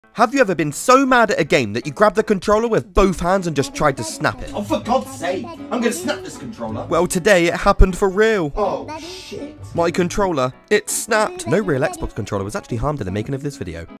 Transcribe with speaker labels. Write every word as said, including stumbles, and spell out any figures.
Speaker 1: Have you ever been so mad at a game that you grabbed the controller with both hands and just tried to snap it?
Speaker 2: Oh, for God's sake! I'm gonna snap this controller!
Speaker 1: Well, today it happened for real.
Speaker 2: Oh, shit.
Speaker 1: My controller, it snapped. No real Xbox controller was actually harmed in the making of this video.